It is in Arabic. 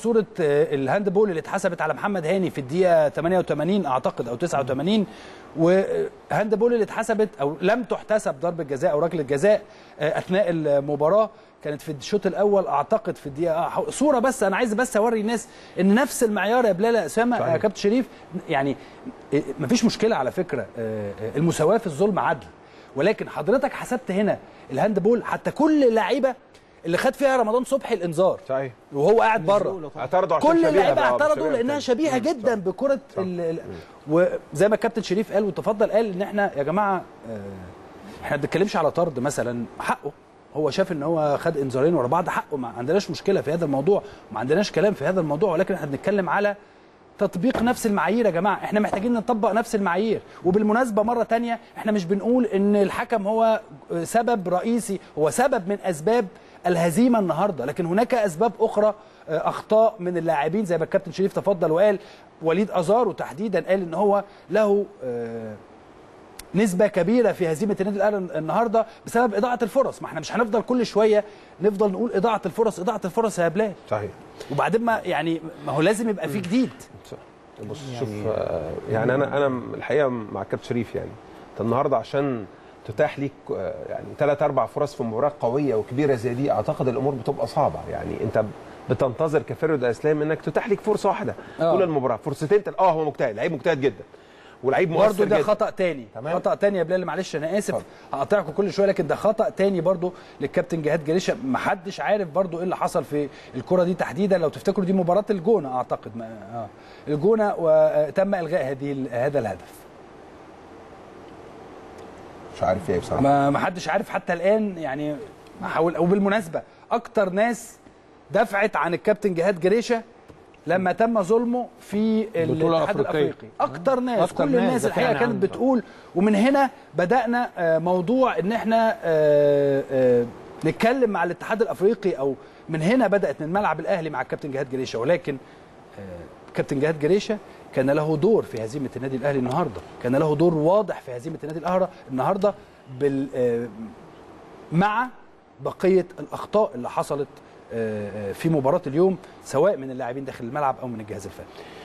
صوره الهاندبول اللي اتحسبت على محمد هاني في الدقيقه 88 اعتقد او 89، وهاندبول اللي اتحسبت او لم تحتسب ضربه جزاء او ركله جزاء اثناء المباراه كانت في الشوط الاول اعتقد في الدقيقه صوره. بس انا عايز بس اوري الناس ان نفس المعيار يا بلال اسامه يا كابتن شريف، يعني مفيش مشكله على فكره، المساواه في الظلم عدل، ولكن حضرتك حسبت هنا الهاندبول حتى كل اللعيبه اللي خد فيها رمضان صبحي الانذار صحيح وهو قاعد بره، اعترضوا عشان كل اللعيبه اعترضوا لانها شبيهه جدا صح. بكره وزي ما الكابتن شريف قال وتفضل قال ان احنا يا جماعه احنا ما بنتكلمش على طرد مثلا، حقه هو شاف ان هو خد انذارين ورا بعض، حقه، ما عندناش مشكله في هذا الموضوع، ما عندناش كلام في هذا الموضوع، ولكن احنا بنتكلم على تطبيق نفس المعايير يا جماعه، احنا محتاجين نطبق نفس المعايير. وبالمناسبه مره ثانيه احنا مش بنقول ان الحكم هو سبب رئيسي، هو سبب من اسباب الهزيمه النهارده، لكن هناك اسباب اخرى، اخطاء من اللاعبين زي ما الكابتن شريف تفضل وقال، وليد ازارو تحديدا قال ان هو له نسبه كبيره في هزيمه النادي الاهلي النهارده بسبب اضاعه الفرص. ما احنا مش هنفضل كل شويه نفضل نقول اضاعه الفرص اضاعه الفرص يا بلال. صحيح. وبعدين ما يعني ما هو لازم يبقى في جديد. بص شوف يعني انا الحقيقه مع كابتن شريف، يعني انت النهارده عشان تتاح ليك يعني 3 4 فرص في مباراه قويه وكبيره زي دي، اعتقد الامور بتبقى صعبه. يعني انت بتنتظر كفرد اسلام انك تتاح ليك فرصه واحده طول المباراه، فرصتين هو مجتهد، لعيب مجتهد جدا ولعيب مؤثر برضه ده جدا. خطأ تاني، خطأ تاني يا بلال، معلش انا اسف هقاطعكم كل شويه، لكن ده خطأ تاني برضه للكابتن جهاد جريشه. ما حدش عارف برضه ايه اللي حصل في الكره دي تحديدا. لو تفتكروا دي مباراه الجونه اعتقد، الجونه، وتم الغاء هذا الهدف. مش عارف ايه بصراحه، ما حدش عارف حتى الان يعني. وبالمناسبه اكتر ناس دفعت عن الكابتن جهاد جريشه لما تم ظلمه في الاتحاد الافريقي، اكتر ناس، كل الناس الحقيقه كانت بتقول. ومن هنا بدانا موضوع ان احنا نتكلم مع الاتحاد الافريقي، او من هنا بدات من ملعب الاهلي مع الكابتن جهاد جريشه. ولكن الكابتن جهاد جريشه كان له دور في هزيمه النادي الاهلي النهارده، كان له دور واضح في هزيمه النادي الاهلي النهارده مع بقيه الاخطاء اللي حصلت في مباراه اليوم، سواء من اللاعبين داخل الملعب او من الجهاز الفني.